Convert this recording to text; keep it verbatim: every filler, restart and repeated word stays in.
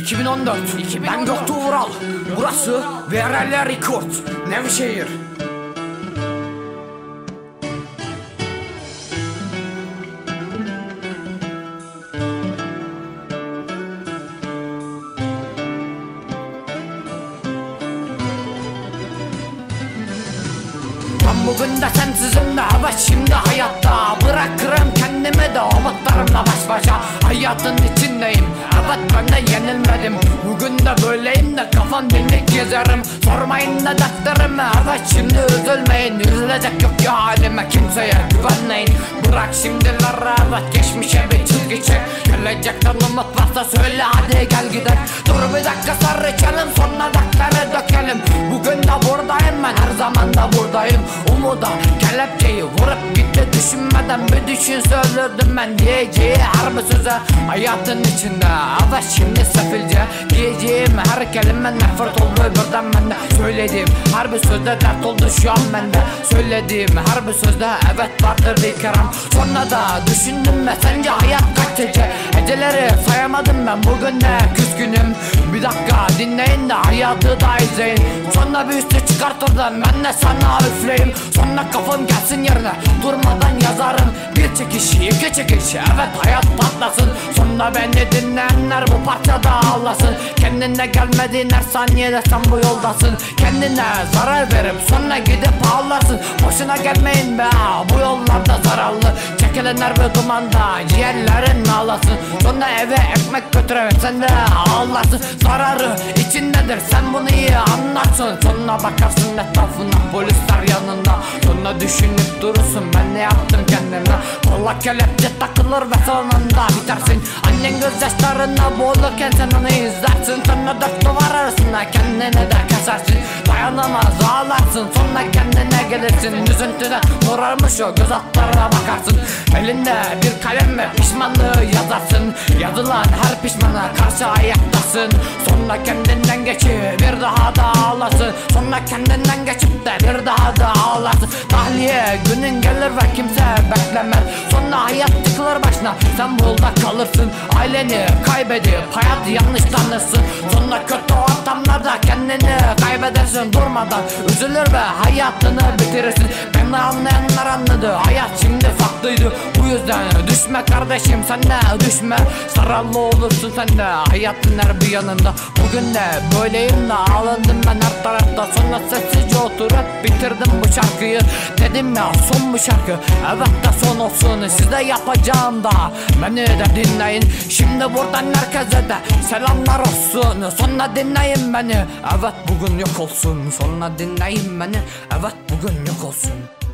iki bin on dört Ben Göktuğ Ural. Burası V R L Records, Nevşehir. Ben bugün de sensizim de, evet şimdi hayatta bırakırım kendimi de umutlarımla baş başa. Hayatın içindeyim, evet ben de yenilmedim. Bugün de böyleyim de kafam dinlik gezerim. Sormayın ne dertlerime, evet şimdi üzülmeyin. Üzülecek yok ya halime, kimseye güvenmeyin. Bırak şimdileri, evet geçmişe bir çizgi çek. Gelecekten umut varsa söyle hadi gel gidelim. Dur bir dakika sarı içelim, sonra dertleri dökelim. Bugün de buradayım ben, her zaman da buradayım. Umuda kelepçeyi vurup gitti, düşünmeden bir düşün söylerdim ben diyeceği her bir söze. Hayatın içinde evet şimdi sefilce diyeceğim her kelime nefret oldu birden bende. Söylediğim her bir sözde dert oldu şu an bende. Söylediğim her bir sözde evet vardır bir kerem. Sonra da düşündüm ve sence hayat kaç gece? Heceleri sayamadım ben, bugün de küskünüm. Bir dakika dinleyin de hayatı da izleyin. Sonra bir üstü çıkartırdım ben de sana üfleyeyim. Sonra kafam gelsin yerine durmadan yazarım. Bir çekiş iki çekiş evet hayat patlasın. Sonra beni dinleyenler bu parçada ağlasın. Kendine gelmediğin her saniyede sen bu yoldasın. Kendine zarar verip sonra gidip ağlarsın. Boşuna gelmeyin be, bu yollarda zararlı. Çekilenler bir dumanda ciğerlerin ağlasın. Sonra eve ekmek götüremez sen de ağlarsın. Zararı içindedir sen bunu iyi anlarsın. Sonra bakarsın etrafına polisler yanında. Sonra düşünüp durursun ben ne yaptım kendime. Kolla kelepçe takılır ve sonunda bitersin. Annen gözyaşlarına boğulurken sen onu izlersin. Sonra dört duvar arasında kendine de kesersin. Dayanamaz ağlarsın, sonra kendine gelirsin. Üzüntüden morarmış o göz altlarına bakarsın. Elinde bir kalemle pişmanlığı yazarsın. Yazılan her pişmana karşı ayaktasın. Sonra kendinden geçip bir daha da ağlarsın. Sonra kendinden geçip de bir daha da ağlarsın. Tahliye günün gelir ve kimse beklemez. Sonra hayat tıkılır başına, sen bu yolda kalırsın. Aileni kaybedip hayat yanlış tanırsın. Sonra kötü ortamlarda kendini kaybedersin. Durmadan üzülür ve hayatını bitirirsin. Beni anlayanlar anladı, hayat şimdi farklıydı. Bu yüzden düşme kardeşim, sen de düşme. Zararlı olursun sen de hayatın her bir yanında. Bugün de böyleyim de ağlandım ben her tarafta. Sonra sessizce oturup bitirdim bu şarkıyı. Dedim ya son bu şarkı, evet de son olsun. Size yapacağım da beni de dinleyin. Şimdi buradan herkese de selamlar olsun. Sonra dinleyin beni, evet bugün yok olsun. Sonra dinleyin beni, evet bugün yok olsun.